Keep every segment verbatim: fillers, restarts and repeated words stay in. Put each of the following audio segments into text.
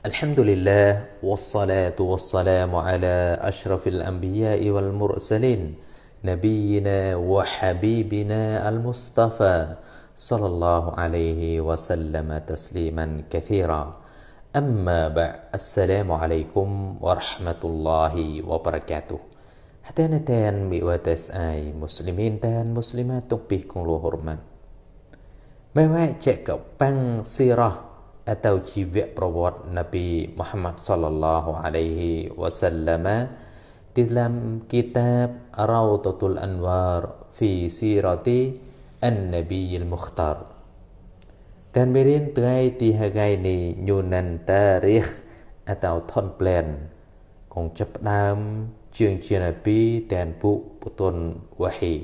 الحمد لله والصلاة والسلام على أشرف الأنبياء والمرسلين نبينا وحبيبنا المصطفى صلى الله عليه وسلم تسليما كثيرا أما بعد السلام عليكم ورحمة الله وبركاته حتى نتان مئواتس آي مسلمين تان مسلمات تنبيكم له هرمان ما واجه كبان سيرة atau jiwa perawat Nabi Muhammad sallallahu alaihi wasallam dalam kitab Rawdatul Anwar fi Sirati An-Nabiyil Mukhtar. Dan mirin trai ti hagai ni nyunan tarikh atau thon plan គង់ចាប់ផ្ដើមជឿងជានាពីទាំងពួកពុទ្ធនវ៉ាហ៊ី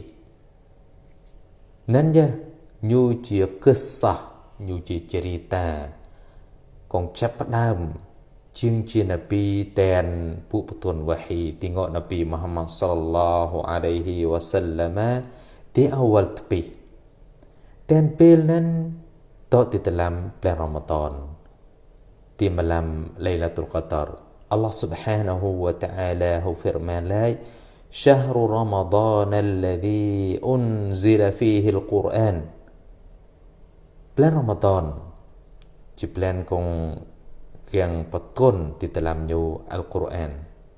នឹងញូជាកិស្សៈញូជាចរិតា កងចាប់ផ្ដើមជាងជានាពីទាំងពួកពុទ្ធនវ៉ាហ៊ីទីងកនាពីមហាម៉ាត់សល្លឡោះអាឡៃហ៊ីវ៉ាសាឡាមទីអវលតពីទាំងពេលนั้นតទៅតឡាំព្រះរ៉ាម៉ាដនទីមឡាំឡៃឡាតុលកតរអល់ឡោះ سبحانه และ تعالى ហូហ្វិរម៉ានឡាយ شهر رمضان الذي أنزل فيه القرآن ព្រះរ៉ាម៉ាដន ជាប្លែនគងយ៉ាងបតុនទីតឡាំញូអល់កុរអាន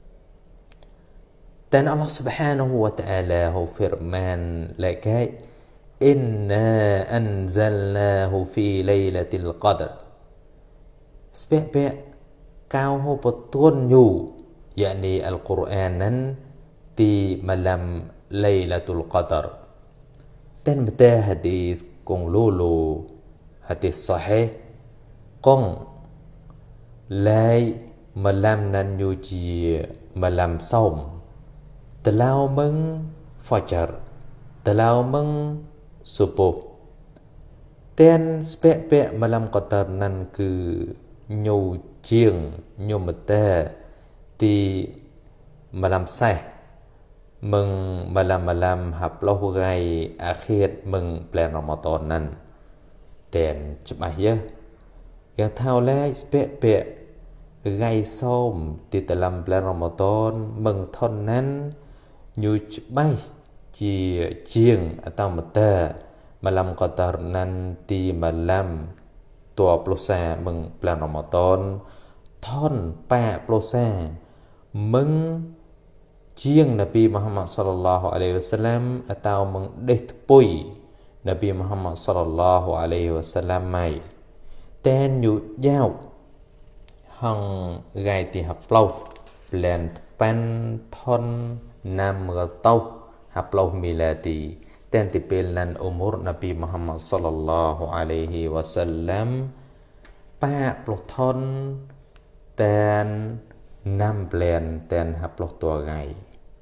តែអល់ឡោះ سبحانه และ تعالى ហូហ្វិរម៉ានឡាកៃ إنا أنزلناه في ليلة القدر ស្ពាក់ពាក់កៅហូបតុនញូយ៉ានីអល់កុរអានนั้นទីម៉ាឡាំឡៃឡាតុលកដរតែមតាហាឌីសគងលូលូហាឌីសصحيح កងឡាយម៉ាឡាំណានញូជាម៉ាឡាំសោមតឡៅមឹងហ្វាចារតឡៅមឹងសុពុតែនស្ពាក់ពាក់ម៉ាឡាំកតរណានគឺញូជាងញូមតាទីម៉ាឡាំសេះមឹងម៉ាឡាំម៉ាឡាំហាប់លោះរៃអាខិរមឹងប្លែនរ៉ាម៉ាដនណានតែនច្បាស់យើយ៉ាងថៅឡែស្ពាក់ពាក់រៃសោមទីតឡាំប្លែនរ៉ាម៉ាដនមឹងថនណានញូច្បាស់ជាជាងអតមតាម៉ាឡាំកតរណានទីម៉ាឡាំតួប្លុសាមឹងប្លែនរ៉ាម៉ាដនថនប៉ាប្លុសាមឹងជាងនប៊ីមូហាម៉ាត់សល្លឡោះអាឡៃហ៊ីវ៉ាសាឡាំអតៅមឹងដេះថ្ពុយនប៊ីមូហាម៉ាត់សល្លឡោះអាឡៃហ៊ីវ៉ាសាឡាំម៉ៃ តែនយុយ៉ាវហងរៃទីហាប្លោប្លែនប៉ាន់ថនណាំរតោហាប្លោមីឡាទីតែនទីពេលណានអ៊ុមុរនប៊ីមូហាម៉ាត់សល្លឡោះអាឡៃហ៊ីវ៉ាសាឡាំប៉ាប្លោថនតែនណាំប្លែនតែនហាប្លោតួរៃ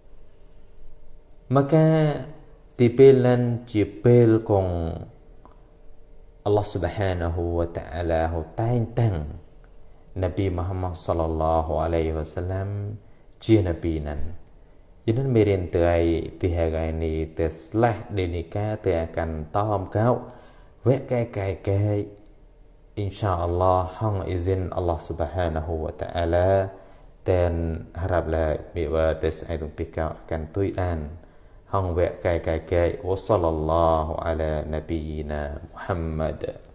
មកកាទីពេលណានជាពេលកង Allah Subhanahu wa Ta'ala ហូតែងតាំងនប៊ីមូហាម៉ាត់សល្លឡោះអាឡៃហ៊ីវ៉ាសាឡាំជានប៊ីណានយិនមេរៀនទៅឲ្យទីហកៃនេះទៅស្លេះដេនីកាទៅអាកាន់តមកៅវែកែកែកែអ៊ីនសាអល់ឡោះហងអ៊ីស៊ីន Allah Subhanahu wa Ta'ala តែនហារ៉ាប់ឡាមីវ៉ាទៅស្អៃតុងពីកៅអាកាន់ទុយអាន هون وقع كاي كاي وصلى الله على نبينا محمد